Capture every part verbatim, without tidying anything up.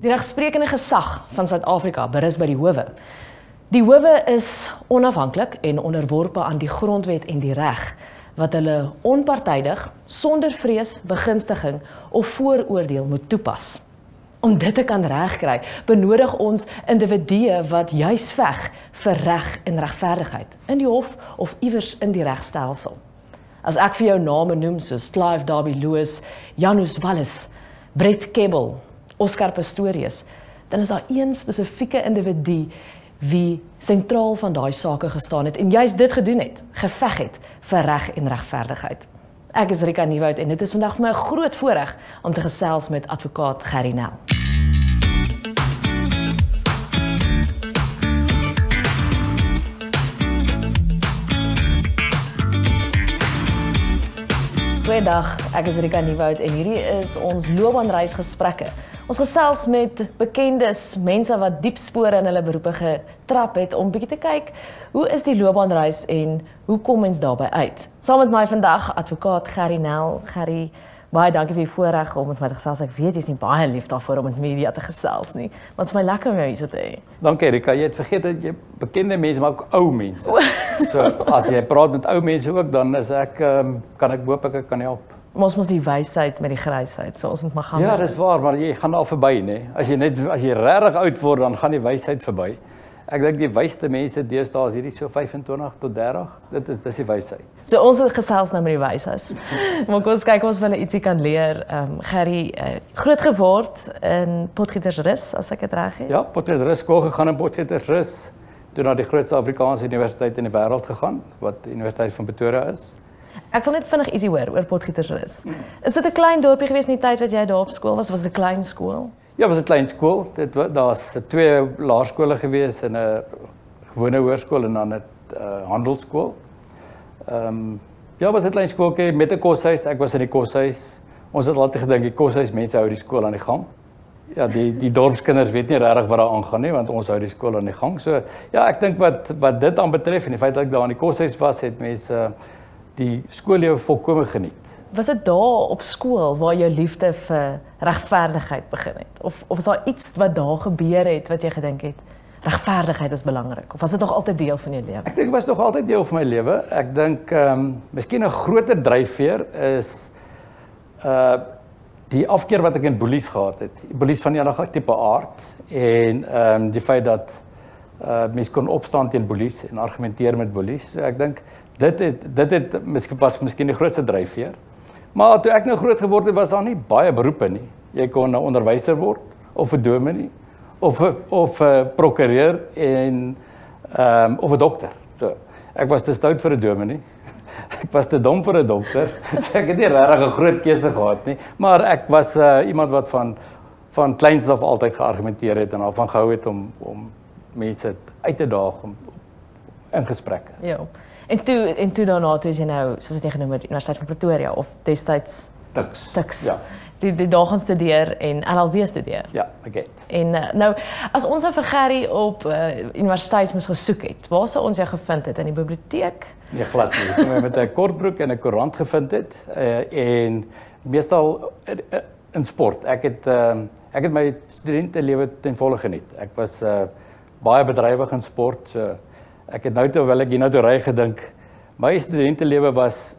Die regsprekende gesag van Suid-Afrika berus by die howe. Die howe is onafhanklik en onderworpe aan die grondwet en die reg, wat hulle onpartydig, sonder vrees, begunstiging of vooroordeel moet toepas. Om dit te kan regkry, benodig ons individue wat juis veg vir reg en regverdigheid in die hof of iewers in die regstelsel. As ek vir jou name noem soos Clive Derby Lewis, Janus Wallis, Brett Kebble, Oscar Pistorius, dan is daar een spesifieke individu wie sentraal van daai sake gestaan het en juist dit gedoen het, geveg het vir reg en regverdigheid. Ek is Rika Nieuwoud en dit is vandag vir my 'n groot voorreg om te gesels met advokaat Gerrie Nel. Goeiedag, ek is Rika Nieuwoud en hierdie is ons loopbaanreisgesprekke. Ons gesels met bekendes, mense wat diep spore in hulle beroepe getrap het om bietjie te kyk, hoe is die loopbaanreis en hoe kom mens daarby uit? Saam met my vandag advokaat Gerrie Nel. Gerrie, baie dankie vir die voorreg om met my te gesels. Ek weet jy's nie baie lief daarvoor om met media te gesels nie, maar dit is my lekker om jou hier te hê. Dankie Rika, jy het vergeet dat jy bekende mense maar ook ou mense. So as jy praat met ou mense ook, dan is ek um, kan ek hoop ek kan help. Ons moet die wysheid met die grysheid, so ons moet maar gaan. Ja, dis waar, maar jy gaan al verby, nê? As jy net as jy regtig oud word, dan gaan die wysheid verby. Ek dink die wysste mense deesdae is hierdie so vyfentwintig tot dertig. Dit is dis die wysheid. So ons het gesels nou met die wysheid. Maar kom ons kyk of ons hulle ietsie kan leer. Ehm um, Gerrie, uh, groot geword in Potgietersrus, as ek dit reg het. Ja, Potgietersrus skool gegaan in Potgietersrus, toe na die grootste Afrikaanse universiteit in die wêreld gegaan, wat die Universiteit van Pretoria is. Ek wil net vinnig ietsie hoor oor Potgietersrus. Is dit 'n klein dorpie gewees in die tyd wat jy daar op skool was? Was dit 'n klein skool? Ja, was 'n klein skool. Dit daar's twee laerskole gewees en 'n gewone hoërskool en dan 'n uh, handelsskool. Ehm um, ja, was 'n klein skooltjie met 'n koshuis. Ek was in die koshuis. Ons het altyd gedink die koshuis mense hou die skool aan die gang. Ja, die die dorpskinders weet nie regtig wat daar aangaan nie, want ons hou die skool aan die gang. So ja, ek dink wat wat dit aanbetref en die feit dat ek daar in die koshuis was, het mense uh, die skoollewe volkome geniet. Was dit daar op skool waar jou liefde vir regverdigheid begin het? Of of is daar iets wat daar gebeur het wat jy gedink het regverdigheid is belangrik? Of was dit nog altyd deel van jou lewe? Ek dink dit was nog altyd deel van my lewe. Ek dink ehm um, miskien 'n groter dryfveer is uh die afkeer wat ek in boelies gehad het. Boelies van enige tipe aard en ehm um, die feit dat uh mense kon opstaan teen boelies en argumenteer met boelies. So ek dink dit het dit het miskien was miskien die grootste dryfveer. Maar toe ek nou groot geword het, was daar nie baie beroepe nie. Jy kon 'n onderwyser word of 'n dominee of of 'n prokureur en ehm um, of 'n dokter. So, ek was te stout vir 'n dominee. Ek was te dom vir 'n dokter. So ek het nie regtig 'n groot keuse gehad nie, maar ek was uh, iemand wat van van kleins af altyd geargumenteer het en daarvan gehou het om om mense uit te daag om in gesprekke. Ja. En toe en toe daarna toe is jy nou, soos dit genoem het, Universiteit van Pretoria of destyds Tuks. Tuks. Ja. Die die daar gaan studeer en L L B studeer. Ja, ek het. En uh, nou as ons nou vir Gerrie op uh, universiteit moes gesoek het, waar sou ons jou gevind het? In die biblioteek? Nee, glad nie. So met 'n kortbroek en 'n koerant gevind het uh, en meestal uh, in sport. Ek het uh, ek het my studentelewe ten volle geniet. Ek was uh, baie bedrywig in sport. So ek het nou terwyl ek hier nou toe ry gedink, my studentelewe was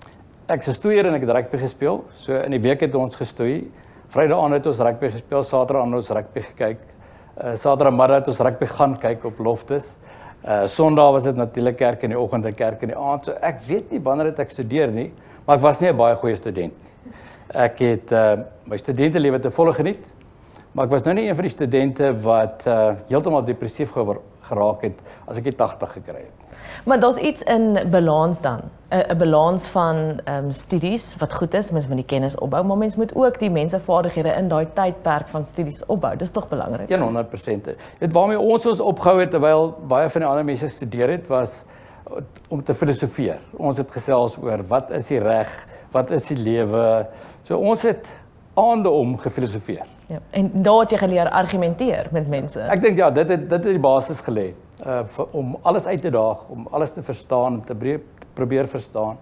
ek se stoeier en ek het rugby gespeel. So in die week het ons gestoei. Vrydag aand het ons rugby gespeel, Saterdag aand het ons rugby gekyk. Uh, Saterdag middag het ons rugby gaan kyk op Loftus. Uh, Sondag was dit natuurlik kerk in die oggend en kerk in die aand. So ek weet nie wanneer het ek studeer nie, maar ek was nie 'n baie goeie student nie. Ek het uh, my studentelewe te volle geniet, maar ek was nou nie een van die studente wat uh, heeltemal depressief geraak het as ek die tagtig gekry het. Maar daar's iets in balans dan, 'n balans van um, studies wat goed is, mens moet die kennis opbou, maar mens moet ook die mensevaardighede in daai tydperk van studies opbou. Dis tog belangrik. honderd persent. Dit waarmee ons ons opgehou het terwyl baie van die ander mense studeer het, was om te filosofeer. Ons het gesels oor wat is die reg, wat is die lewe. So ons het aande om gefilosofeer. Ja, en daar het jy geleer argumenteer met mense. Ek dink ja, dit het dit het die basis gelê uh vir, om alles uit te daag, om alles te verstaan, om te probeer, probeer verstaan.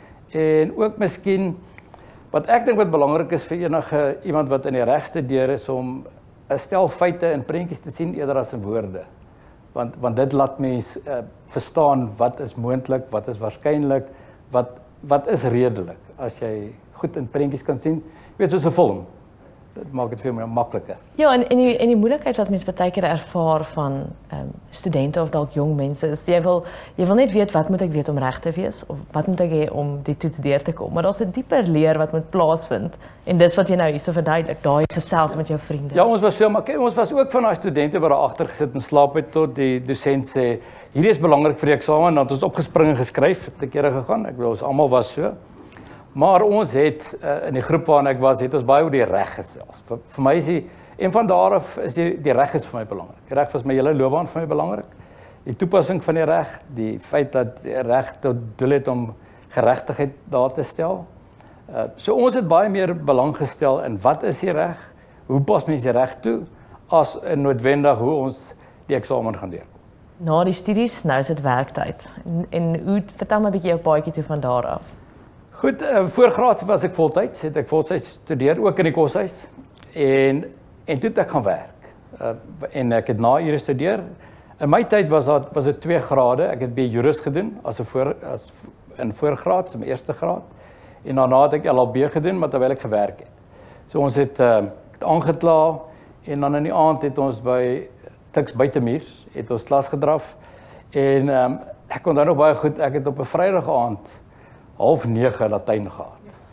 En ook miskien wat ek dink wat belangrik is vir enige iemand wat in die reg studeer is om 'n stel feite in prentjies te sien eerder as in woorde. Want want dit laat mens uh, verstaan wat is moontlik, wat is waarskynlik, wat wat is redelik as jy goed in prentjies kan sien. Jy weet soos 'n film. Dit maak dit veel meer makliker. Ja, en en die en die moeilikheid wat mense baie keer ervaar van ehm um, studente of dalk jong mense is jy wil jy wil net weet wat moet ek weet om reg te wees of wat moet ek hê om die toets deur te kom. Maar daar's 'n dieper leer wat moet plaasvind en dis wat jy nou hierso verduidelik, daai gesels met jou vriende. Ja, ons was so, maar kyk, ons was ook van daai studente wat daar agter gesit en slaap het tot die dosent sê, hierdie is belangrik vir die eksamen, dan het ons opgespring en geskryf, het 'n kere gegaan. Ek wil ons almal was so. Maar ons het uh, in die groep waarin ek was, het ons baie oor die reg gesels. Vir, vir my is die en van daar af is die die reg is vir my belangrik. Die reg was my hele loopbaan vir my belangrik. Die toepassing van die reg, die feit dat die reg tot doel het om geregtigheid daar te stel. Uh, so ons het baie meer belang gestel in wat is die reg? Hoe pas mense die reg toe as in noodwendig hoe ons die eksamen gaan doen. Na die studies, nou is dit werktyd. En, en hoe vertel my 'n bietjie jou paadjie toe van daar af. Goed, uh, voorgraad was ek voltyds, het ek voltyds studeer ook in die koshuis en en toe het ek gaan werk. Uh, en ek het na ure studeer. In my tyd was dat was dit twee grade. Ek het B Juris gedoen as 'n voor as in voorgraad, so my eerste graad. En daarna het ek L L B gedoen, maar terwyl ek gewerk het. So ons het uh, het aangekla en dan in die aand het ons by Tuks Buitemuurs het ons klas gedraf en um, ek onthou nog baie goed, ek het op 'n Vrydag aand half nege Latyn gehad.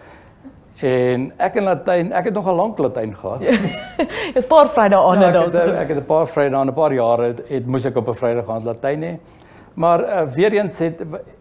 En ek in Latyn, ek het nogal lank Latyn gehad. Dis 'n paar Vrydae aan ja, daar. Ek het, ek het 'n paar Vrydae aan 'n paar jare het, het moes ek op 'n Vrydag aand Latyn hê. Maar uh, weer eens het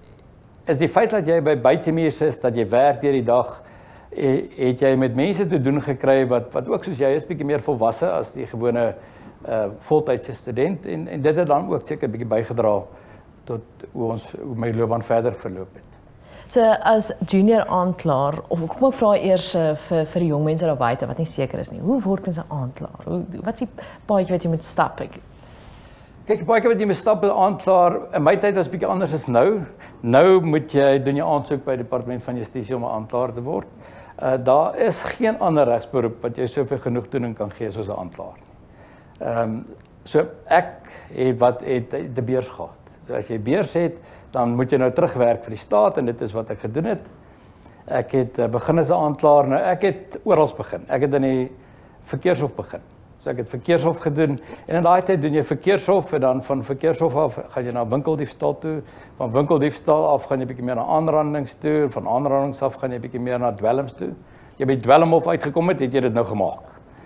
is die feit dat jy by Buitemuurs is, dat jy werk deur die dag, het jy met mense te doen gekry wat wat ook soos jy is bietjie meer volwasse as die gewone uh voltydse student en en dit het dan ook seker bietjie bygedra tot hoe ons hoe my loopbaan verder verloop het. So as junior aanklaer of kom ek vra eers uh, vir vir die jong mense daar buite wat nie seker is nie. Hoe word mens 'n aanklaer? Hoe wat's die paadjie wat jy moet stap? Ek Kyk, die paadjie wat jy moet stap as aanklaer, in my tyd was bietjie anders as nou. Nou moet jy doen jy aansoek by die Departement van Justisie om 'n aanklaer te word. Uh daar is geen ander regsberoep wat jy soveel genoegdoening kan gee soos 'n aanklaer. Ehm um, so ek het wat het die beurs gehad. So as jy beurs het, dan moet jy nou terugwerk vir die staat en dit is wat ek gedoen het. Ek het uh, begin as 'n aanklaer. Nou ek het oral begin. Ek het in die verkeershof begin. So ek het verkeershof gedoen en in daai tyd doen jy verkeershof en dan van verkeershof af gaan jy na winkeldiefstal toe. Van winkeldiefstal af gaan jy bietjie meer na aanrandings toe, van aanrandings af gaan jy bietjie meer na dwelms toe. Jy by dwelmhof uitgekom het, het jy dit nou gemaak.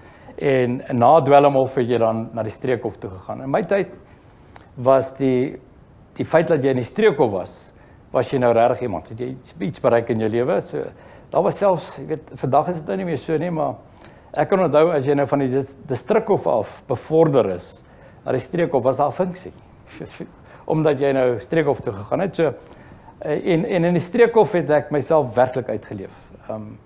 En na dwelmhof het jy dan na die streekhof toe gegaan. In my tyd was die die feit dat jy in die streekhof was, was jy nou regtig iemand. Het jy iets, iets bereik in jou lewe? So daar was selfs, jy weet, vandag is dit nou nie meer so nie, maar ek kan onthou as jy nou van die distrikhof af bevorder is na die streekhof, was daar 'n funksie. Omdat jy nou streekhof toe gegaan het. So en en in die streekhof het ek myself werklik uitgeleef. Um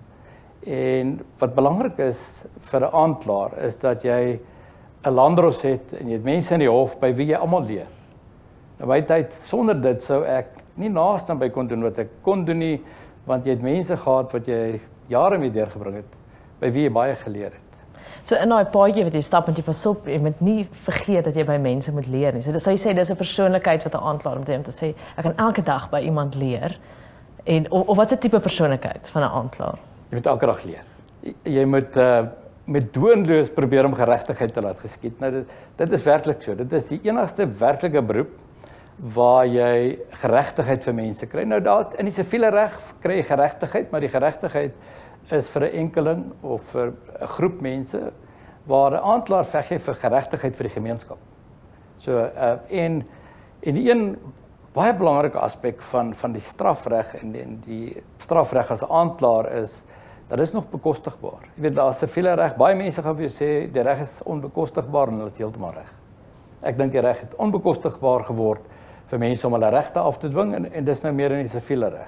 en wat belangrik is vir 'n aanklaer is dat jy 'n landdros het en jy het mense in die hof by wie jy almal leer. Nou by tyd sonder dit sou ek nie naaste by kon doen wat ek kon doen nie, want jy het mense gehad wat jy jare mee deurgebring het, by wie jy baie geleer het. So in daai paadjie wat jy stap, moet jy pas op, jy moet nie vergeet dat jy by mense moet leer nie. So dis sou jy sê dis 'n persoonlikheid wat 'n aanklaer moet hê om te sê ek kan elke dag by iemand leer. En of, of wat 'n tipe persoonlikheid van 'n aanklaer? Jy moet elke dag leer. Jy, jy moet uh, met doenloos probeer om geregtigheid te laat geskied. Nou dit dit is werklik so. Dit is die enigste werklike beroep waar jy geregtigheid vir mense kry. Nou daar in die siviele reg kry jy geregtigheid, maar die geregtigheid is vir 'n enkeling of vir 'n groep mense waar 'n aanklaer veg jy vir geregtigheid vir die gemeenskap. So uh, en en die een baie belangrike aspek van van die strafreg en die, die strafreg as 'n aanklaer is dat is nog bekostigbaar. Jy weet daar's siviele reg, baie mense gaan vir jou sê die reg is onbekostigbaar en hulle is heeltemal reg. Ek dink die reg het onbekostigbaar geword vir mense om hulle regte af te dwing en, en dis nou meer in die siviele reg.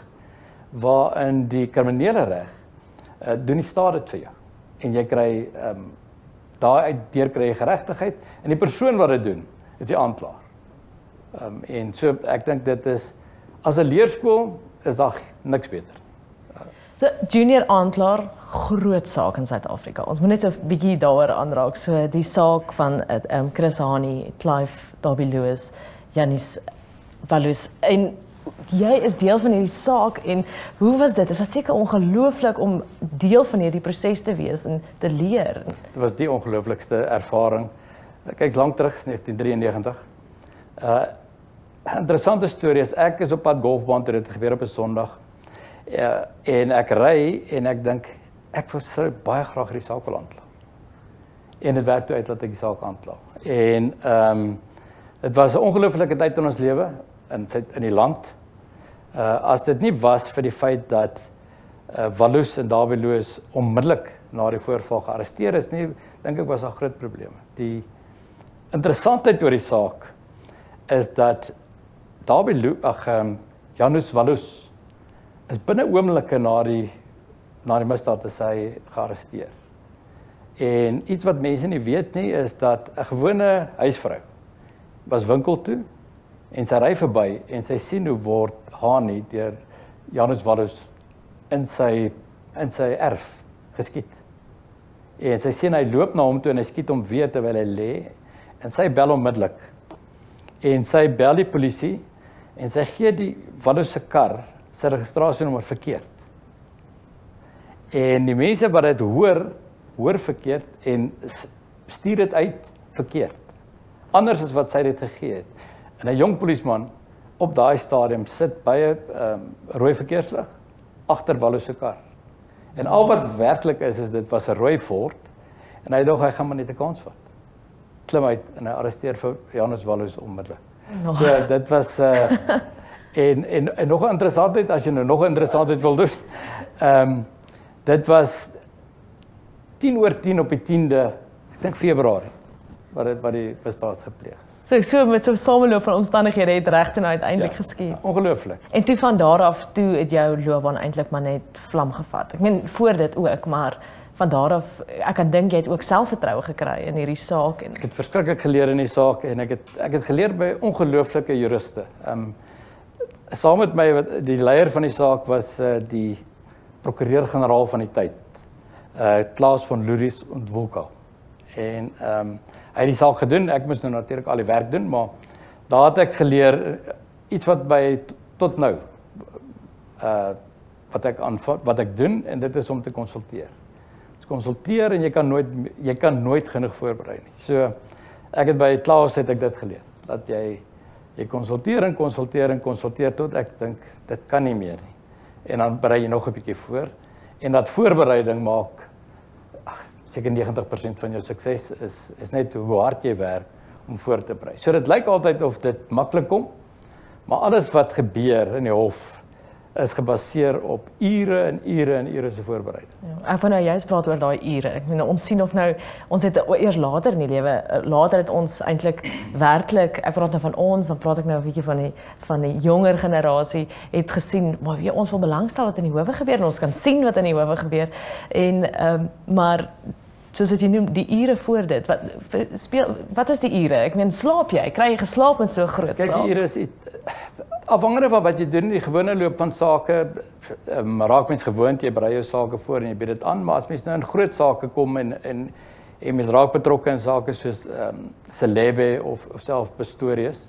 Waarin die kriminele reg uh, doen die staat dit vir jou. En jy kry ehm um, daai deur kry jy geregtigheid en die persoon wat dit doen is die aanklaer. Ehm um, en so ek dink dit is as 'n leerskool is daar niks beter. So So, junior aanklaer, groot saak in Suid-Afrika. Ons moet net so 'n bietjie daaroor aanraak. So die saak van um, Chris Hani, Clive Derby Lewis, Janis Walus. En jy is deel van hierdie saak en hoe was dit? Dit was seker ongelooflik om deel van hierdie proses te wees en te leer. Dit was die ongelooflikste ervaring. Kyk, lank terug, negentien drieënnegentig. Uh, interessante storie is, ek is op pad golfbaan toe, dit gebeur op 'n Sondag. Uh, en ek ry en ek dink, ek sou baie graag hierdie saak wil aankla. En dit werk toe uit dat ek die saak aankla. En um, dit was 'n ongelooflike tyd in ons lewe, in, in die land. Uh, as dit nie was vir die feit dat uh, Walus en Derby Lewis onmiddellik na die voorval gearresteer is nie, dink ek was daar groot probleme. Die interessantheid oor die saak is dat Derby Lewis, ag, um, Janis Walus is binne oomblikke na die na die misdaad is hy gearresteer. En iets wat mense nie weet nie is dat 'n gewone huisvrou was winkel toe en sy ry verby en sy sien hoe word Hani deur Janis Walus in sy in sy erf geskiet. En sy sien hy loop na hom toe en hy skiet hom weer terwyl hy lê en sy bel onmiddellik. En sy bel die polisie en sy gee die Walus se kar sy registrasienommer verkeerd. En die mense wat dit hoor, hoor verkeerd en stuur dit uit verkeerd. Anders as wat sy dit gegee het. En 'n jong polisieman op daai stadium sit by 'n um, rooi verkeerslig agter Walus se kar. En al wat werklik is is dit was 'n rooi Ford en hy dink hy gaan maar net 'n kans vat. Klim uit en hy arresteer vir Janis Walus onmiddellik. No. So dit was uh, en en en nog 'n interessantheid as jy nou nog 'n interessantheid wil doen. Ehm um, dit was tien oor tien op die tiende, ek dink Februarie, wat dit wat die misdaad gepleeg is. So so met so 'n sameloop van omstandighede het reg en uiteindelik ja, geskied. Ja, ongelooflik. En toe van daar af toe het jou loopbaan eintlik maar net vlam gevat. Ek meen voor dit ook, maar van daar af ek kan dink jy het ook selfvertroue gekry in hierdie saak en ek het verskriklik geleer in die saak en ek het ek het geleer by ongelooflike juriste. Ehm um, saam met my wat die leier van die saak was uh, die prokureur-generaal van die tyd. Uh Klaas van Lourens ontwolka. En ehm um, hy het die saak gedoen, ek moes nou natuurlik al die werk doen, maar daar het ek geleer iets wat by tot nou uh wat ek aanvat, wat ek doen en dit is om te konsulteer. Dus konsulteer en jy kan nooit jy kan nooit genoeg voorberei nie. So ek het by Klaas het ek dit geleer dat jy jy konsulteer en konsulteer en konsulteer tot ek dink dit kan nie meer nie. En dan berei jy nog 'n bietjie voor en dat voorbereiding maak ag seker negentig persent van jou sukses is is net hoe hard jy werk om voor te berei. So dit lyk altyd of dit maklik kom, maar alles wat gebeur in die hof is gebaseer op ure en ure en ure se voorbereiding. Ja, ek wou nou juist praat oor daai ure. Ek meen ons sien ook nou ons het eers later in die lewe later het ons eintlik werklik ek praat nou van ons dan praat ek nou 'n bietjie van die van die jonger generasie het gesien maar weet, ons wil belangstel wat in die howe gebeur en ons kan sien wat in die howe gebeur en ehm um, maar soos wat jy noem die ure voor dit wat speel wat is die ure? Ek meen slaap jy? Kry jy geslaap met so 'n groot saak? Kyk, die ure is afhangende van wat jy doen in die gewone loop van sake, um, raak mens gewoond, jy berei jou sake voor en jy bied dit aan, maar as mens nou in groot sake kom en en en mens raak betrokke in sake soos um, Celebe of of self Pistorius,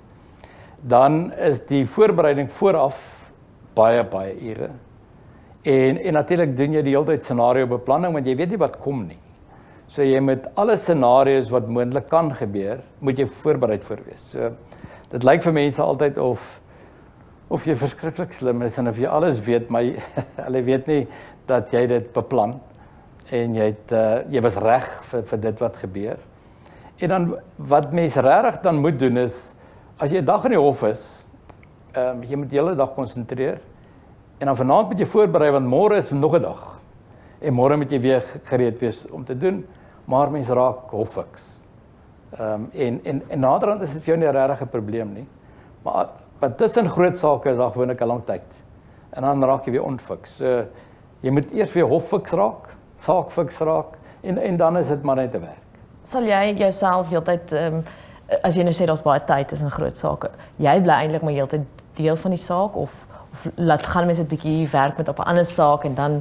dan is die voorbereiding vooraf baie baie ure. En en natuurlik doen jy die hele tyd scenario beplanning want jy weet nie wat kom nie. So jy met alle scenario's wat moontlik kan gebeur, moet jy voorbereid voor wees. So dit lyk vir mense altyd of of jy verskriklik slim is en of jy alles weet, maar jy, hulle weet nie dat jy dit beplan en jy het uh, jy was reg vir vir dit wat gebeur. En dan wat mense regtig dan moet doen is as jy 'n dag in die hof is, ehm um, jy moet die hele dag konsentreer en dan vanaand moet jy voorberei want môre is nog 'n dag. En môre moet jy weer gereed wees om te doen, maar mense raak hoffiks. Ehm um, en en en naderhand is dit vir jou nie 'n regte probleem nie. Maar wat tussen groot sake is daar gewoonlik 'n lang tyd. En dan raak jy weer onfiks. So jy moet eers weer hoffiks raak, saakfiks raak en en dan is dit maar net te werk. Sal jy jouself heeltyd ehm um, as jy nou sê daar's baie tyd tussen groot sake, jy bly eintlik maar heeltyd deel van die saak of of laat gaan mense 'n bietjie werk met op 'n ander saak en dan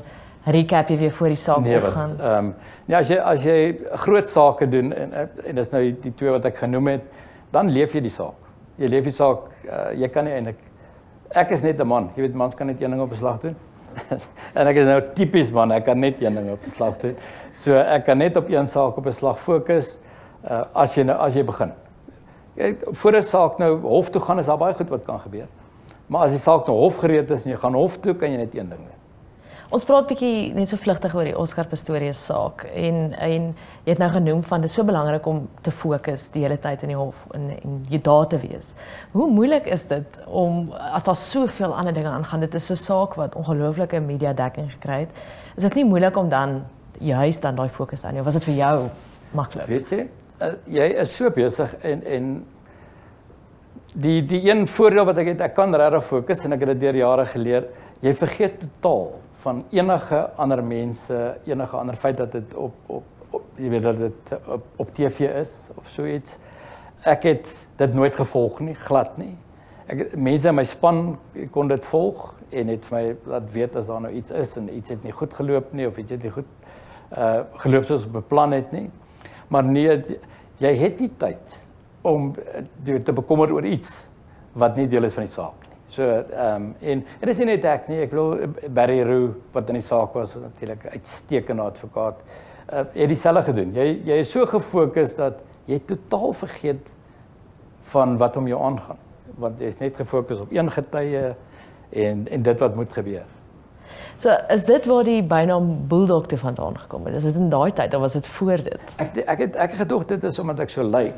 recap jy weer voor die saak nee, opgaan? Ehm um, ja, as jy as jy groot sake doen en en dis nou die, die twee wat ek genoem het, dan leef jy die saak. Jy leef die saak, uh, jy kan nie eintlik ek is net 'n man. Jy weet mans kan net een ding op 'n slag doen. En ek is nou tipies man, ek kan net een ding op 'n slag doen. So ek kan net op een saak op 'n slag fokus uh, as jy nou as jy begin. Jy, voor 'n saak nou hof toe gaan is daar baie goed wat kan gebeur. Maar as die saak nou hof gereed is en jy gaan hof toe, kan jy net een ding doen. Ons praat bietjie net so vlugtig oor die Oscar Pistorius saak en en jy het nou genoem van dit is so belangrik om te fokus die hele tyd in die hof en en jy daar te wees. Hoe moeilik is dit om as daar soveel ander dinge aangaan, dit is 'n saak wat ongelooflike media dekking gekry het. Is dit nie moeilik om dan juist dan daai fokus te hou nie? Of was dit vir jou maklik? Weet jy, uh, jy is so besig en en die die een voordeel wat ek het, ek kan regtig fokus en ek het dit deur jare geleer. Jy vergeet totaal van enige ander mense, enige ander feit dat dit op op op jy weet dat dit op, op T V is of so iets. Ek het dit nooit gevolg nie, glad nie. Ek mense in my span kon dit volg en het vir my laat weet as daar nou iets is en iets het nie goed geloop nie of iets het nie goed uh geloop soos beplan het nie. Maar nee, jy het nie tyd om te bekommer oor iets wat nie deel is van die saak nie. So ehm um, en dit is nie net ek nie, ek wil Barry Roux wat in die saak was natuurlik 'n uitstekende advokaat. Uh, het dieselfde gedoen. Jy jy is so gefokus dat jy totaal vergeet van wat om jou aangaan, want jy is net gefokus op een getuie en en dit wat moet gebeur. So is dit waar die bynaam Bulldog te vandaan gekom het? Is dit in daai tyd of was dit voor dit? Ek ek het ek het gedog dit is omdat ek so lyk.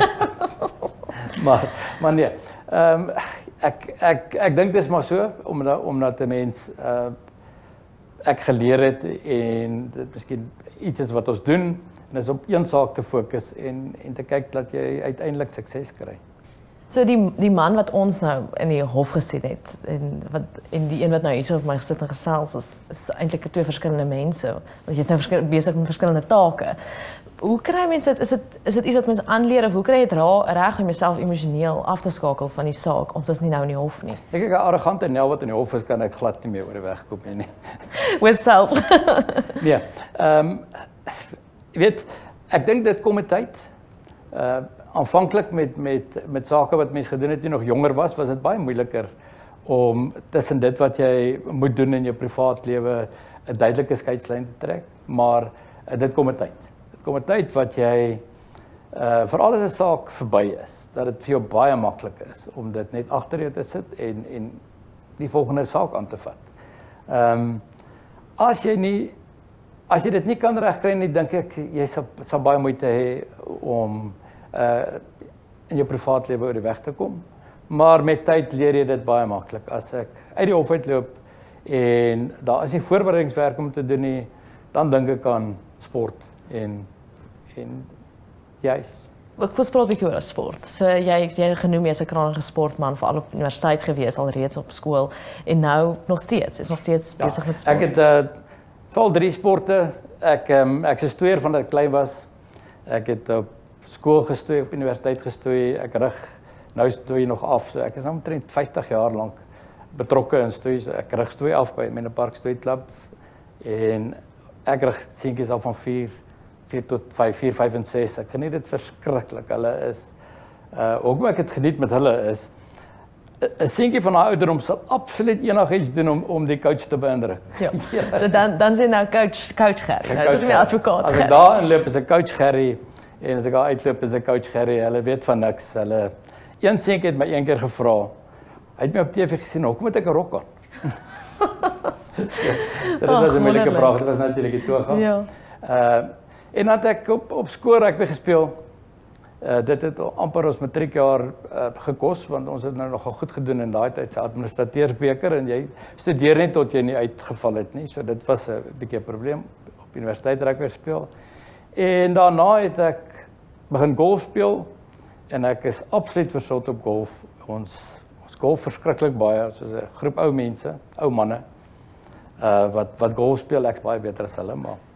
maar maar nee. Ehm um, ek ek ek dink dis maar so omdat omdat 'n mens uh ek geleer het en dit miskien iets is wat ons doen en is op een saak te fokus en en te kyk dat jy uiteindelik sukses kry. So die die man wat ons nou in die hof gesit het en wat en die een wat nou hier so op my gesit en gesels is, is eintlik twee verskillende mense. Want jy's nou besig met verskillende take. Hoe kry mense dit? Is dit is dit iets wat mense aanleer of hoe kry jy dit reg om jouself emosioneel af te skakel van die saak? Ons is nie nou in die hof nie. Ek kyk 'n arrogante Nel wat in die hof is, kan ek glad nie meer oor die weg kom nie. With self. nee. Ehm um, jy weet, ek dink dit kom met tyd. Uh aanvanklik met met met sake wat mense gedoen het toe nog jonger was, was dit baie moeiliker om tussen dit wat jy moet doen in jou privaat lewe 'n duidelike skeidslyn te trek, maar uh, dit kom met tyd. Dit kom met tyd wat jy uh veral as 'n saak verby is, dat dit vir jou baie maklik is om dit net agter jou te sit en en die volgende saak aan te vat. Ehm um, as jy nie as jy dit nie kan regkry nie, dink ek jy sal sal baie moeite hê om uh in jou privaat lewe oor die weg te kom. Maar met tyd leer jy dit baie maklik. As ek uit die hof uitloop en daar is nie voorbereidingswerk om te doen nie, dan dink ek aan sport en en juis. Ek was praat bietjie oor sport. So jy jy genoem jy's 'n kragtige sportman veral op universiteit gewees, al reeds op skool en nou nog steeds, is nog steeds ja, besig met sport. Ek het uh val drie sporte. Ek um, ek gestoeer van dat ek klein was. Ek het op skool gestoei, op universiteit gestoei. Ek rig nou stoei nog af. So ek is nou omtrent vyftig jaar lank betrokke in stoei. So ek rig stoei af by Menlo Park Stoei Klub en ek rig seentjies al van vier tot vyf, vier, vyf en ses. Ek geniet dit verskriklik. Hulle is uh ook wat ek het geniet met hulle is 'n seentjie van daai ouderdom sal absoluut enigiets doen om om die coach te beïndruk. Ja. So dan dan sien nou coach coach Gerry. Nou is dit 'n advokaat. As ek daar inloop is 'n coach Gerry en as ek daar uitloop is 'n coach Gerry. Hulle weet van niks. Hulle een seentjie het my een keer gevra. Hy het my op T V gesien, "Hoekom het ek 'n rok aan?" so, dit was 'n moeilike vraag. Dit was natuurlik die toga. Ja. Uh en dan het ek op op skool rugby gespeel. Uh, dit het amper ons matriekjaar uh, gekos, want ons het nou nogal goed gedoen in daai tyd se administrateursbeker en jy studeer net tot jy nie uitgeval het nie. So dit was 'n bietjie 'n probleem op universiteit rugby gespeel. En daarna het ek begin golf speel en ek is absoluut versot op golf. Ons ons golf verskriklik baie, soos 'n groep ou mense, ou manne. Uh wat wat golf speel, ek's baie beter as hulle, maar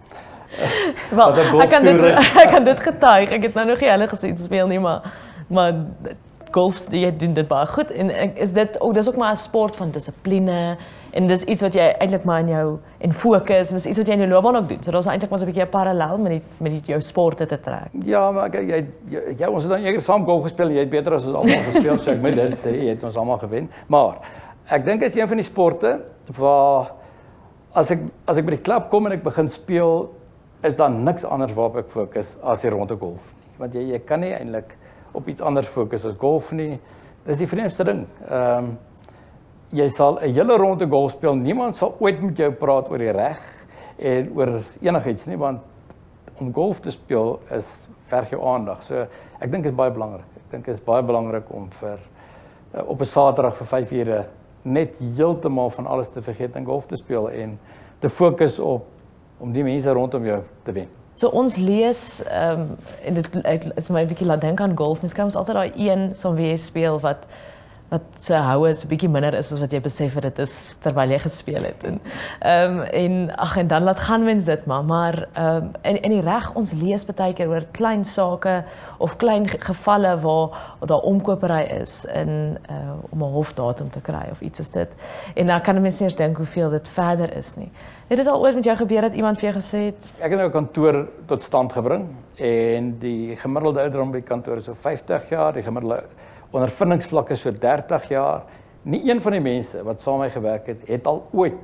Wel, ek kan dit ek kan dit getuig. Ek het nou nog nie hulle gesien speel nie, maar maar golf, jy doen dit baie goed en is dit ook dis ook maar 'n sport van dissipline en dis iets wat jy eintlik maar in jou en fokus, dis iets wat jy in jou loopbaan ook doen. So daar's eintlik maar so 'n bietjie 'n parallel met die met die jou sporte te trek. Ja, maar jy jy, jy, jy ons het dan eendag saam golf gespeel en jy het beter as ons almal gespeel, so ek moet dit sê, jy het ons almal gewen. Maar ek dink is een van die sporte waar as ek as ek by die klub kom en ek begin speel, is daar niks anders waarop ek fokus as die ronde golf nie. Want jy jy kan nie eintlik op iets anders fokus as golf nie. Dis die vreemdste ding. Ehm um, jy sal 'n hele ronde golf speel, niemand sal ooit met jou praat oor die reg en oor enigiets nie, want om golf te speel is verg jou aandag. So ek dink dit is baie belangrik. Ek dink dit is baie belangrik om vir uh, op 'n Saterdag vir vyf ure net heeltemal van alles te vergeet en golf te speel en te fokus op om die mense rondom jou te wen. So ons lees ehm um, en dit het my 'n bietjie laat dink aan golf. Mens kry ons altyd daai een saam wie jy speel wat wat se houe is 'n bietjie minder is as wat jy besef het dit is terwyl jy gespeel het. En ehm um, en ag en dan laat gaan mens dit maar, maar ehm um, in in die reg ons lees baie keer oor klein sake of klein gevalle waar daar omkopery is in uh, om 'n hofdatum te kry of iets is dit. En dan kan 'n mens nie eens dink hoeveel dit verder is nie. Het dit al ooit met jou gebeur dat iemand vir jou gesê het? Ek het nou 'n kantoor tot stand gebring en die gemiddelde ouderdom by die kantoor is so vyftig jaar, die gemiddelde ondervindingsvlak is so dertig jaar. Nie een van die mense wat saam met my gewerk het, het al ooit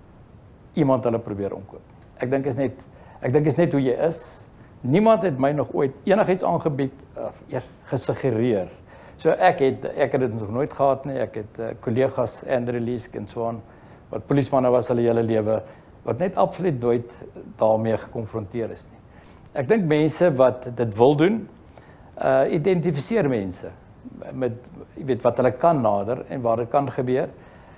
iemand hulle probeer omkoop. Ek dink is net ek dink is net hoe jy is. Niemand het my nog ooit enigiets aangebied of eers gesuggereer. So ek het ek het dit nog nooit gehad nie. Ek het uh, kollegas Andrew Leesk en so aan wat polismanne was hulle hele lewe wat net absoluut nooit daarmee gekonfronteer is nie. Ek dink mense wat dit wil doen, uh identifiseer mense met jy weet wat hulle kan nader en waar dit kan gebeur.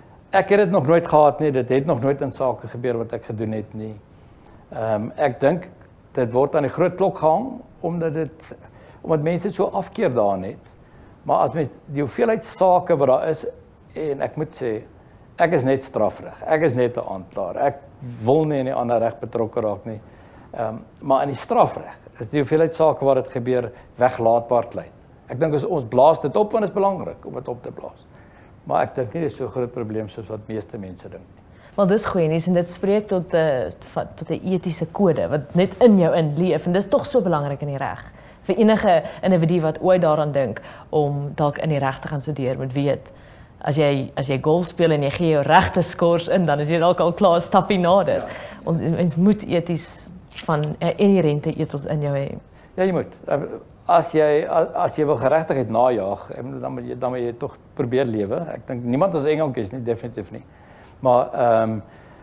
Ek het dit nog nooit gehad nie, dit het nog nooit in sake gebeur wat ek gedoen het nie. Ehm um, ek dink dit word aan die groot klok gehang omdat dit omdat mense so afkeer daarin het. Maar as mens die hoeveelheid sake wat daar is en ek moet sê ek is net strafreg. Ek is net 'n aanklaer. Ek wil nie in die ander reg betrokke raak nie. Ehm um, maar in die strafreg is die hoeveelheid sake waar dit gebeur weglaatbaar klein. Ek dink as ons blaas dit op want dit is belangrik om dit op te blaas. Maar ek dink nie dit is so 'n groot probleem soos wat meeste mense dink nie. Wel dis goeie nuus en dit spreek tot 'n tot 'n etiese kode wat net in jou inleef en dis tog so belangrik in die reg. Vir enige individu wat ooit daaraan dink om dalk in die reg te gaan studeer, moet weet as jy as jy golf speel en jy gee jou regte skors in, dan is jy dalk al klaar 'n stapie nader. Ja. Ons mens moet eties van 'n inherente ethos in jou hê. Ja, jy moet. As jy as jy wil geregtigheid najag, dan moet jy dan moet jy tog probeer lewe. Ek dink niemand is engeltjies nie, definitief nie. Maar ehm um,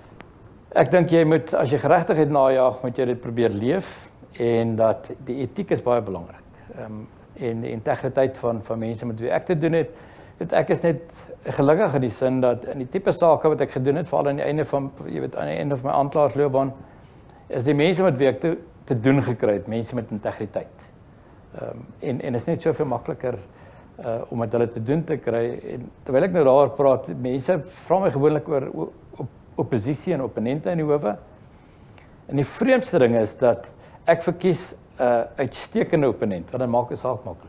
ek dink jy moet as jy geregtigheid najag, moet jy dit probeer leef en dat die etiek is baie belangrik. Ehm um, en die integriteit van van mense met wie ek te doen het. Weet, ek is net gelukkig in die sin dat in die tipe sake wat ek gedoen het, veral aan die einde van jy weet aan die einde van my aanklaarsloopbaan, is die mense met wie ek te, te doen gekry het, mense met integriteit. Ehm um, en en is net soveel makliker uh om met hulle te doen te kry. En terwyl ek nou daar praat, mense vra my gewoonlik oor op, opposisie en opponente in die howe. En die vreemdste ding is dat ek verkies 'n uh, uitstekende opponent, want dit maak die saak makliker.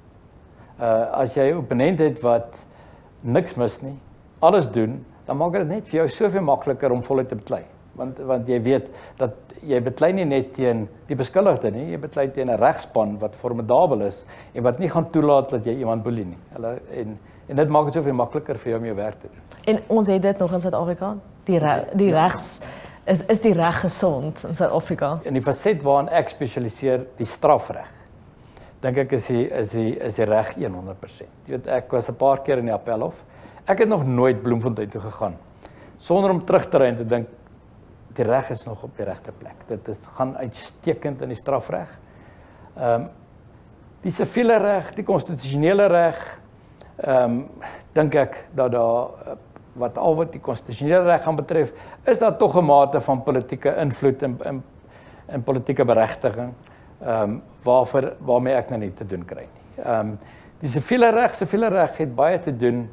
Uh as jy 'n opponent het wat niks mis nie, alles doen, dan maak dit net vir jou soveel makliker om voluit te beklei. Want want jy weet dat jy beklei nie net teen die beskuldigde nie, jy beklei teen 'n regspan wat formidabel is en wat nie gaan toelaat dat jy iemand boelie nie. Hulle en en dit maak dit soveel makliker vir jou om jou werk te doen. En ons het dit nog in Suid-Afrika. Die re, die regs is is die reg gesond in Suid-Afrika. In die faset waarin ek spesialiseer, die strafreg. Dink ek is die is die is die reg honderd persent. Jy weet ek was 'n paar keer in die Appelhof. Ek het nog nooit Bloemfontein toe gegaan sonder om terug te ry en te dink die reg is nog op die regte plek. Dit is gaan uitstekend in die strafreg. Ehm um, die siviele reg, die konstitusionele reg, ehm um, dink ek dat daar wat al wat die konstitusionele reg gaan betref, is daar tog 'n mate van politieke invloed en en, en politieke beregtiging ehm um, waarvoor waarmee ek nou nie te doen kry nie. Ehm um, die siviele reg, siviele reg het baie te doen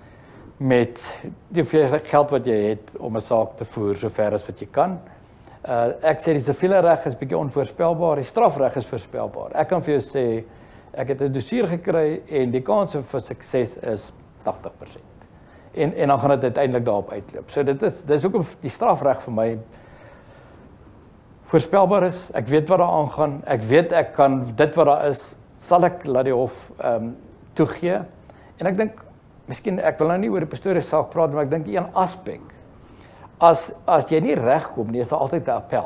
met die geld wat jy het om 'n saak te voer sover as wat jy kan. Uh ek sê die siviele reg is bietjie onvoorspelbaar, die strafreg is voorspelbaar. Ek kan vir jou sê Ek het 'n dossier gekry en die kans vir sukses is tagtig persent. En en dan gaan dit uiteindelik daarop uitloop. So dit is dis hoekom die strafreg vir my voorspelbaar is. Ek weet wat daar aangaan. Ek weet ek kan dit wat daar is, sal ek laat die hof ehm um, toegee. En ek dink miskien ek wil nou nie oor die Pistorius saak praat, maar ek dink een aspek. As as jy nie regkom nie, is daar altyd 'n appel.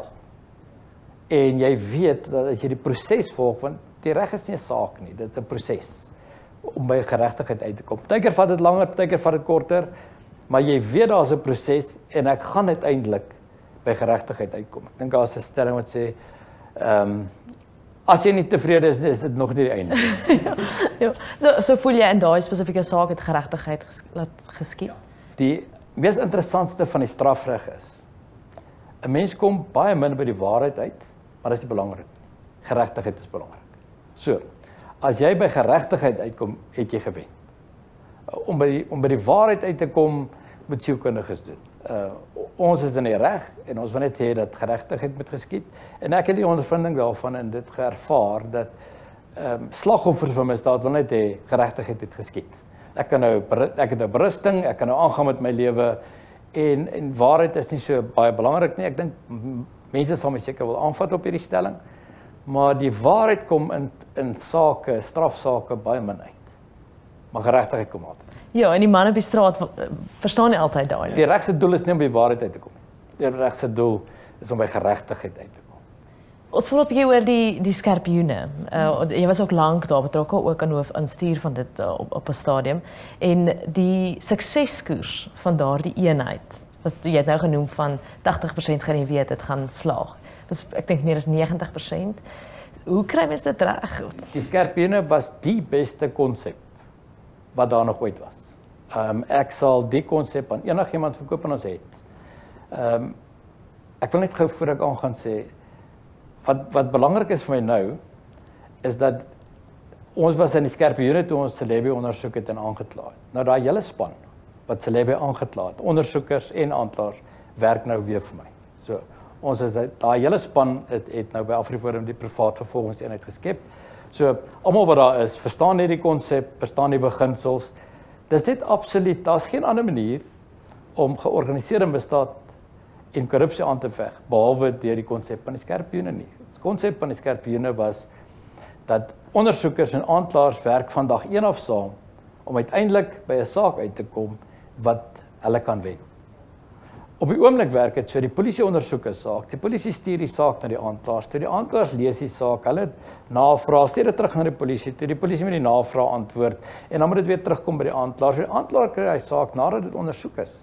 En jy weet dat as jy die proses volg, want die reg is nie 'n saak nie, dit is 'n proses om by geregtigheid uit te kom. Partykeer vat dit langer, partykeer vat dit korter, maar jy weet daar's 'n proses en ek gaan uiteindelik by geregtigheid uitkom. Ek dink daar's 'n stelling wat sê ehm um, as jy nie tevrede is, is dit nog nie die einde. ja, ja. So so voel jy in daai spesifieke saak het geregtigheid ges, laat geskied. Die mees interessantste van die strafreg is 'n mens kom baie min by die waarheid uit, maar dit is belangrik. Geregtigheid is belangrik. So, as jy by geregtigheid uitkom, het jy gewen. Om by die, om by die waarheid uit te kom, moet sielkundiges doen. Uh, ons is in die reg en ons wil net hê dat geregtigheid moet geskied. En ek het die ondervinding daarvan en dit geervaar dat um, slagoffers van misdaad wil net hê geregtigheid het geskied. Ek kan nou ek het 'n berusting, ek kan nou aangaan met my lewe en en waarheid is nie so baie belangrik nie. Ek dink mense sal my seker wil aanvat op hierdie stelling, maar die waarheid kom in in sake, strafsake baie min uit. Maar geregtigheid kom altyd. Ja, en die man op die straat verstaan nie altyd daai nie. Die regse doel is nie om by waarheid uit te kom nie. Die regse doel is om by geregtigheid uit te kom. Ons praat 'n bietjie oor die die skerpioene. Uh, jy was ook lank daar betrokke, ook aan hoof instuur van dit uh, op op 'n stadium en die sukseskoers van daardie eenheid. Was jy het nou genoem van tagtig persent gaan jy weet dit gaan slaag. Was ek dink meer as negentig persent. Hoe kry mens dit reg? Die skerpioene was die beste konsep wat daar nog ooit was. Ehm um, ek sal die konsep aan enigiemand verkoop en ons het. Ehm um, ek wil net gou voor ek aan gaan sê wat wat belangrik is vir my nou is dat ons was in die skerpioene toe ons Celebi ondersoek het en aangekla het. Nou daai hele span wat Celebi aangekla het, ondersoekers en aanklaers werk nou weer vir my. So ons is daai hele span het, het nou by Afriforum die privaat vervolgingseenheid geskep. So almal wat daar is, verstaan net die konsep, verstaan die beginsels. Dis net absoluut, daar's geen ander manier om georganiseerde misdaad en korrupsie aan te veg behalwe deur die konsep van die skerpioene nie. Die konsep van die skerpioene was dat ondersoekers en aanklaers werk van dag een af saam om uiteindelik by 'n saak uit te kom wat hulle kan wen. Op die oomblik werk dit so, die polisie ondersoek 'n saak, die polisie stuur die saak na die aanklaers, toe die aanklaers lees die saak, hulle navraag, stuur dit terug na die polisie, toe die polisie met die navraag antwoord en dan moet dit weer terugkom by die aanklaers. Die aanklaer kry hy saak nadat dit ondersoek is.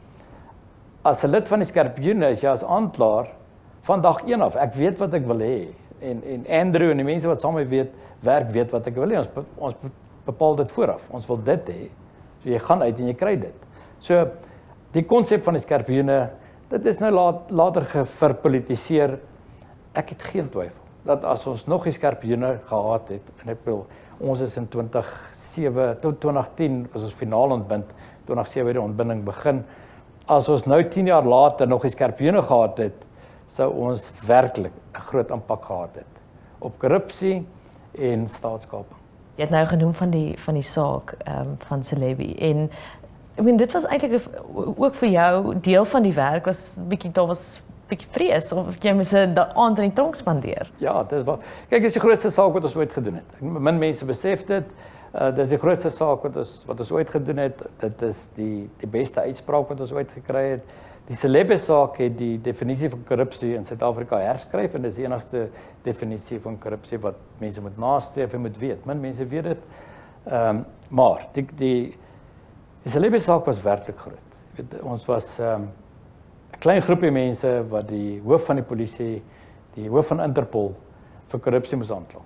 As 'n lid van die skerpioene is jy as aanklaer van dag een af, ek weet wat ek wil hê en en Andrew en die mense wat saam met my weet, werk weet wat ek wil hê. Ons ons bepaal dit vooraf. Ons wil dit hê. So jy gaan uit en jy kry dit. So die konsep van die skerpioene, dit is nou laat, later geverpolitiseer. Ek het geen twyfel dat as ons nog die skerpioene gehad het, en ek wil, ons is in twintig sewe tot twintig tien was ons finaal ontbind, twintig sewe het die ontbinding begin. As ons nou tien jaar later nog die skerpioene gehad het, sou ons werklik 'n groot impak gehad het op korrupsie en staatskaping. Jy het nou genoem van die van die saak ehm um, van Celebi en ek meen dit was eintlik ook vir jou deel van die werk was bietjie daar was bietjie vrees of jy moes 'n aand in die tronk spandeer. Ja, dit is wat kyk, dis die grootste saak wat ons ooit gedoen het. Min mense besef dit. Uh, dis die grootste saak wat ons wat ons ooit gedoen het. Dit is die die beste uitspraak wat ons ooit gekry het. Die Celebi saak het die definisie van korrupsie in Suid-Afrika herskryf en dis die enigste definisie van korrupsie wat mense moet nastreef en moet weet. Min mense weet dit. Ehm um, maar die die die Celebi saak was werklik groot. Jy weet, ons was ehm um, 'n klein groepie mense wat die hoof van die polisie, die hoof van Interpol vir korrupsie moes aankla.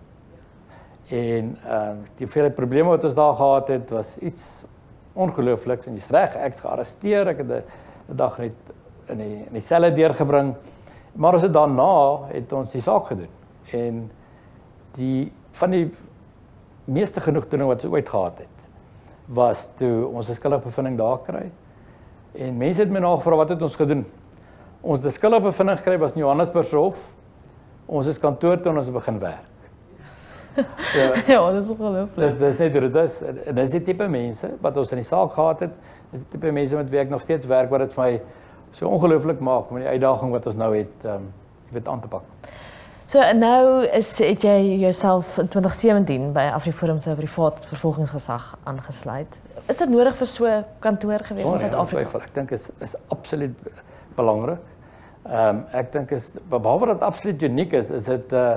En uh, die vele probleme wat ons daar gehad het, was iets ongeloofliks en jy's reg, ek's gearresteer, ek het 'n dag net in die in die selle deurgebring. Maar ons het daarna het ons die saak gedoen. En die van die meeste genoegdoening wat ons ooit gehad het, was toe ons 'n skuldigbevindings daar kry. En mense het my nagevra wat het ons gedoen? Ons die skuldigbevindings gekry was in Johannesburg Hof. Ons is kantoor toe en ons begin werk. Ja, ja dit is ongelooflik. Dit is net hoe dit is. En dis die tipe mense wat ons in die saak gehad het, is die tipe mense met wie ek nog steeds werk wat dit vir my so ongelooflik maak met die uitdaging wat ons nou het, um, jy weet, aan te pak. So nou is het jy jouself in twintig sewentien by AfriForum se privaat vervolgingsgesag aangesluit. Is dit nodig vir so 'n kantoor gewees in Suid-Afrika? Ek dink is is absoluut belangrik. Ehm um, ek dink is behalwe dat absoluut uniek is, is dit 'n uh,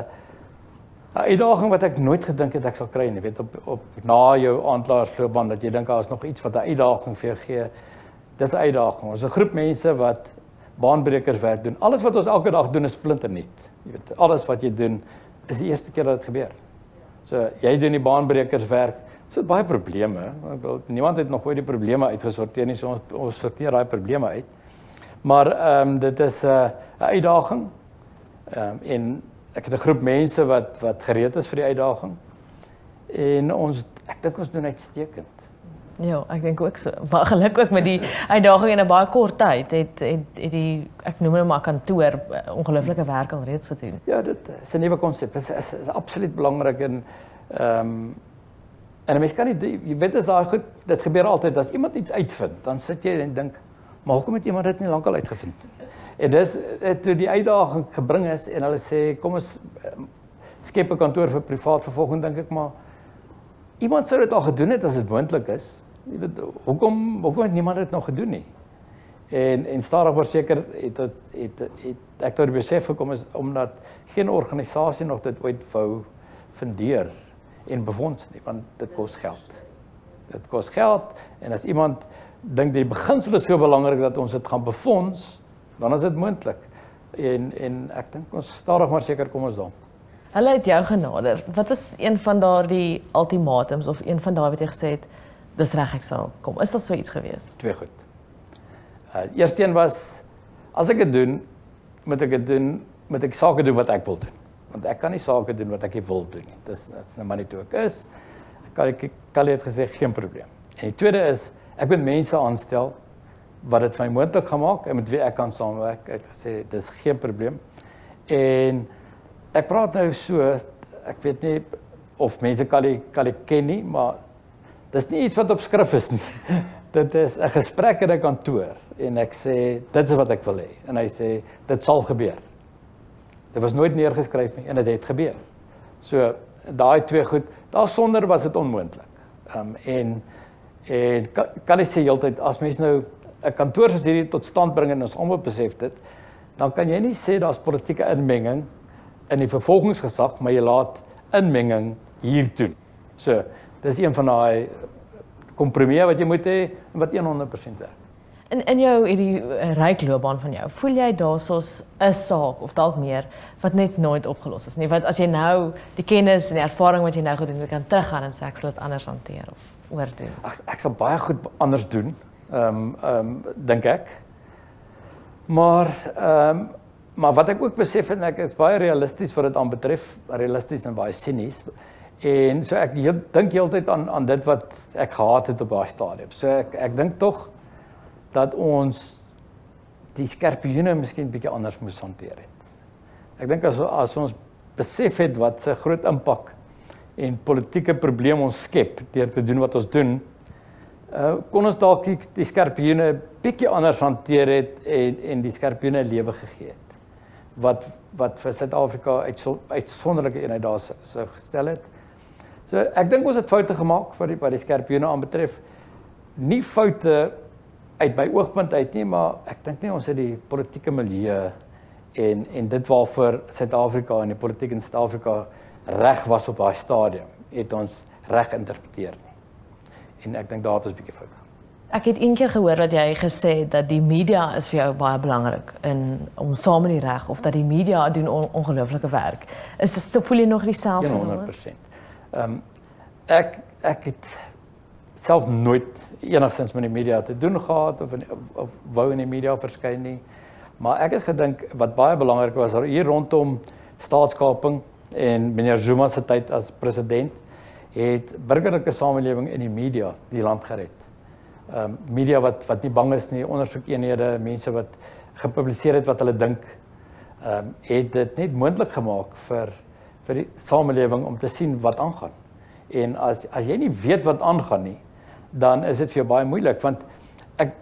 'n uitdaging wat ek nooit gedink het ek sal kry nie. Weet op op na jou aanklaarsloopbaan dat jy dink daar is nog iets wat 'n uitdaging vir jou gee. Dis 'n uitdaging. Ons is 'n groep mense wat baanbrekerswerk doen. Alles wat ons elke dag doen is splinternuut. Jy weet, alles wat jy doen is die eerste keer dat dit gebeur. So jy doen die baanbrekerswerk. Dit is baie probleme. Ek wil niemand het nog ooit die probleme uitgesorteer nie, so ons ons sorteer daai probleme uit. Maar ehm um, dit is 'n uh, 'n uitdaging. Ehm um, en ek het 'n groep mense wat wat gereed is vir die uitdaging. En ons ek dink ons doen uitstekend. Ja, ek dink ook so. Maar gelukkig ook met die uitdaging in 'n baie kort tyd het het het die ek noem dit maar kantoor ongelooflike werk al reeds gedoen. Ja, dit is 'n nuwe konsep. Dit is, is, is absoluut belangrik en ehm um, en mense kan nie jy weet as daai goed dit gebeur altyd as iemand iets uitvind, dan sit jy en dink, maar hoekom het iemand dit nie lankal uitgevind nie? En dis toe die uitdaging gebring is en hulle sê kom ons skep 'n kantoor vir privaat vervolging, dink ek maar iemand sou dit al gedoen het as dit moontlik is. Jy weet hoekom hoekom het niemand dit nog gedoen nie? En en stadig maar seker het dit het, het, het ek tot die besef gekom is omdat geen organisasie nog dit ooit wou fundeer en befonds nie, want dit kos geld. Dit kos geld en as iemand dink die beginsel is so belangrik dat ons dit gaan befonds, dan is dit moontlik. En en ek dink ons stadig maar seker kom ons daar. Hulle het jou genader. Wat is een van daardie ultimatums of een van daai wat jy gesê het, dis reg ek sal kom. Is daar so iets gewees? Twee goed. Uh eerste een was as ek dit doen, moet ek dit doen, moet ek sake doen wat ek wil doen. Want ek kan nie sake doen wat ek nie wil doen nie. Dis dit's nou maar nie toe ek is. Ek kan het gesê geen probleem. En die tweede is ek moet mense aanstel wat dit vir my moontlik gaan maak en met wie ek kan saamwerk. Ek het gesê dis geen probleem. En ek praat nou so, ek weet nie of mense kan die kan die ken nie, maar dis nie iets wat op skrif is nie. Dit is 'n gesprek in 'n kantoor en ek sê dit is wat ek wil hê en hy sê dit sal gebeur. Dit was nooit neergeskryf nie en dit het gebeur. So daai twee goed, daarsonder was dit onmoontlik. Ehm um, en en kan ek sê heeltyd as mens nou 'n kantoor soos hierdie tot stand bring en ons almal besef dit, dan kan jy nie sê daar's politieke inmenging in die vervolgingsgesag, maar jy laat inmenging hier toe. So, dis een van daai kompromie wat jy moet hê en wat honderd persent werk. In in jou hierdie ryk loopbaan van jou, voel jy daarsoos 'n saak of dalk meer wat net nooit opgelos is nie? Want as jy nou die kennis en die ervaring wat jy nou gedoen het, kan teruggaan en sê ek sal dit anders hanteer of oordoen. Ek ek sal baie goed anders doen. Ehm um, ehm um, dink ek. Maar ehm um, maar wat ek ook besef en ek is baie realisties wat dit aanbetref, realisties en baie sinies. En so ek heel, dink heeltyd aan aan dit wat ek gehad het op daai stadium. So ek ek dink tog dat ons die skerpioene miskien bietjie anders moes hanteer het. Ek dink as as ons besef het wat se groot impak en politieke probleem ons skep deur te doen wat ons doen, uh, kon ons dalk die, die skerpioene bietjie anders hanteer het en en die skerpioene lewe gegee het. Wat wat vir Suid-Afrika uit uitsonderlike eenheid daar sou gestel het. So ek dink ons het foute gemaak vir die wat die skerpioene aanbetref. Nie foute uit my oogpunt uit nie, maar ek dink nie ons het die politieke milieu en en dit waarvoor Suid-Afrika en die politiek in Suid-Afrika reg was op daai stadium, het ons reg interpreteer nie. En ek dink daar het ons 'n bietjie fout. Ek het een keer gehoor dat jy gesê het dat die media is vir jou baie belangrik in om saam met die reg of dat die media doen on, ongelooflike werk. Is dit voel jy nog dieselfde? honderd persent. Ehm um, ek ek het self nooit enigstens met die media te doen gehad of, in, of, of wou in die media verskyn nie. Maar ek het gedink wat baie belangrik was hier rondom staatskaping en meneer Zuma se tyd as president het burgerlike samelewing in die media die land gered. Ehm um, media wat wat nie bang is nie, ondersoekeenhede, mense wat gepubliseer het wat hulle dink, ehm um, het dit net moontlik gemaak vir vir vir die samelewing om te sien wat aangaan. En as as jy nie weet wat aangaan nie, dan is dit vir jou baie moeilik, want ek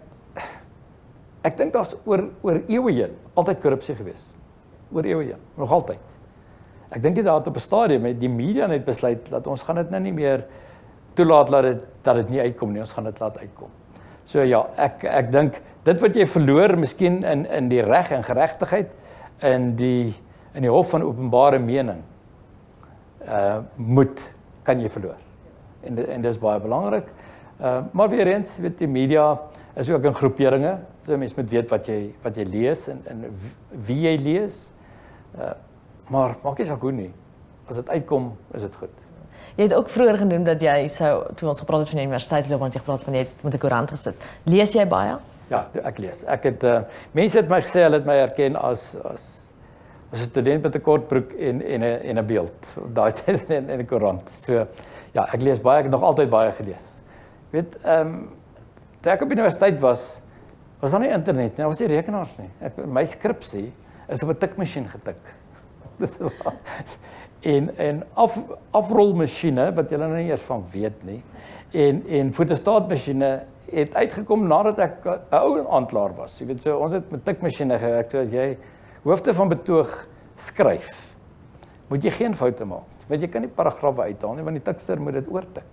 ek dink daar's oor oor eeue heen altyd korrupsie gewees. Oor eeue heen, nog altyd. Ek dink dit daar op 'n stadium het die media net besluit dat ons gaan dit nou nie meer toelaat dat dit dat dit nie uitkom nie, ons gaan dit laat uitkom. So ja, ek ek dink dit wat jy verloor miskien in in die reg en geregtigheid in die in die hof van openbare mening uh moet kan jy verloor. En en dis baie belangrik. Uh maar weer eens, weet die media is ook in groeperinge, so mense moet weet wat jy wat jy lees en en wie jy lees. Uh maar maak nie saak hoe nie. As dit uitkom, is dit goed. Jy het ook vroeër genoem dat jy sou toe ons gepraat het van die universiteitsloopbaan, jy gepraat van jy het met 'n koerant gesit. Lees jy baie? Ja, ek lees. Ek het uh, mense het my gesê hulle het my herken as as as 'n student met 'n kort broek en en 'n en 'n beeld. Daai tyd in 'n koerant. So ja, ek lees baie, ek het nog altyd baie gelees. Jy weet, ehm um, toe ek op universiteit was, was daar nie internet nie, daar was nie rekenaars nie. Ek my skripsie is op 'n tikmasjien getik. Dis waar. En en af afrolmasjiene wat julle nou nie eers van weet nie. En en fotostaatmasjiene het uitgekom nadat ek 'n ou aanklaer was. Jy weet so, ons het met tikmasjiene gewerk, so as jy hoofde van betoog skryf, moet jy geen foute maak. Want jy kan nie paragrawe uithaal nie, want die tikster moet dit oortik.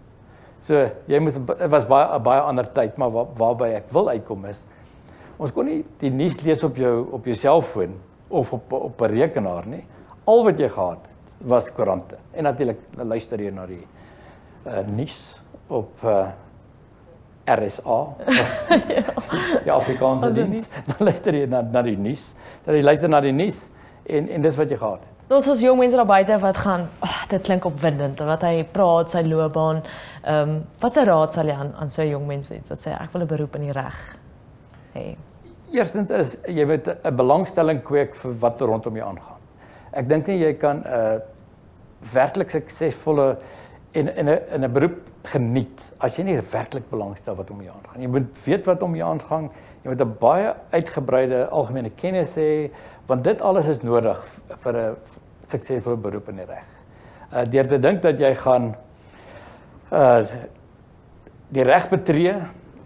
So jy moes dit was baie 'n baie ander tyd, maar waar, waarby ek wil uitkom is, ons kon nie die nuus lees op jou op jou selfoon of op op 'n rekenaar nie. Al wat jy gehad het was koerante. En natuurlik luister jy na die uh, nuus op uh, R S A, ja. Die Afrikaanse diens. Dan luister jy na na die nuus. Dan jy luister na die nuus en en dis wat jy gehad het. Ons as jong mense daar buite wat gaan, oh, dit klink opwindend wat hy praat, sy loopbaan. Ehm um, wat se raad sal jy aan aan so 'n jong mens wat sê ek wil 'n beroep in die reg hê? Eerstens is jy moet 'n belangstelling kweek vir wat er rondom jou aangaan. Ek dink nie jy kan 'n uh, werklik suksesvolle en in 'n in 'n beroep geniet as jy nie werklik belangstel wat om jou aangaan. Jy moet weet wat om jou aangaan. Jy moet 'n baie uitgebreide algemene kennis hê, want dit alles is nodig vir 'n suksesvolle beroep in die reg. Uh deur te dink dat jy gaan uh die reg betree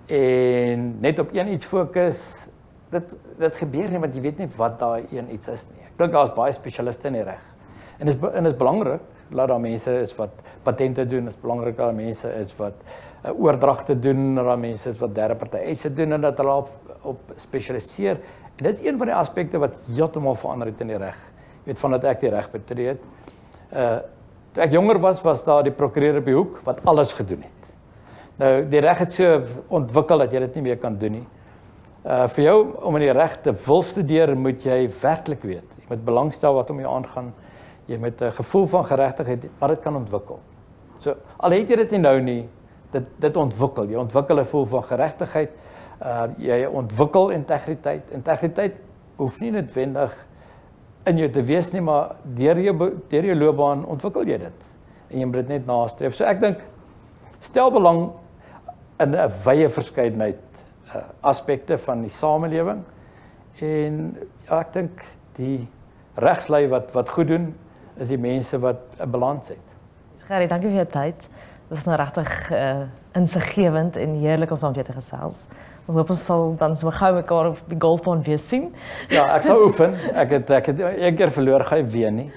en net op een iets fokus, dit dit gebeur nie want jy weet nie wat daai een iets is nie. Ek dink daar's baie spesialiste in die reg. En dit is en is belangrik dat daar mense is wat patente doen, dit is belangrik dat daar mense is wat uh, oordragte doen, dat daar mense is wat derde party eise doen en dat hulle op, op spesialiseer. En dit is een van die aspekte wat heeltemal verander het in die reg. Jy weet vandat ek die reg betree het. Uh toe ek jonger was, was daar die prokureur op die hoek wat alles gedoen het. Nou die reg het so ontwikkel dat jy dit nie meer kan doen nie. Uh vir jou om in die reg te wil studeer, moet jy werklik weet. Jy moet belangstel wat om jou aangaan. Jy moet 'n gevoel van geregtigheid, maar dit kan ontwikkel. So al het jy dit nie nou nie, dit dit ontwikkel. Jy ontwikkel 'n gevoel van geregtigheid. Uh jy ontwikkel integriteit. Integriteit hoef nie noodwendig in jou te wees nie, maar deur jou deur jou loopbaan ontwikkel jy dit. En jy moet dit net nastreef. So ek dink stel belang in 'n wye verskeidenheid uh, aspekte van die samelewing en ja, ek dink die regslei wat wat goed doen is die mense wat 'n balans het. Gerry, dankie vir jou tyd. Dit was nou regtig uh, insiggewend en heerlik om saam met jou te gesels. Ons hoop ons sal dan so gou mekaar op die golfbaan weer sien. Ja, ek sal oefen. Ek het ek het een keer verloor, gaan weer nie.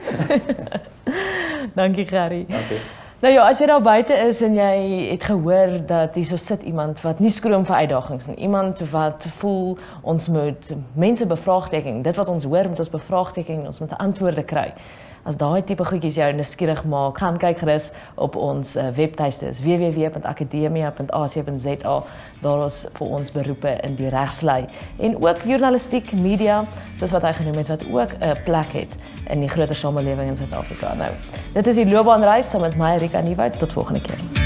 Dankie Gerry. Dankie. Nou ja, as jy daar buite is en jy het gehoor dat hier so sit iemand wat nie skroom vir uitdagings nie. Iemand wat voel ons moet mense bevraagteken. Dit wat ons hoor moet ons bevraagteken, ons moet antwoorde kry. As daai tipe goedjies jou nuuskierig maak, gaan kyk gerus op ons uh, webtuiste, is w w w punt akademia punt a c punt z a. Daar is vir ons beroepe in die regslei en ook journalistiek, media, soos wat hy genoem het, wat ook 'n uh, plek het in die groter samelewing in Suid-Afrika. Nou, dit is die loopbaanreis saam met my Rika Nieuwoud. Tot volgende keer.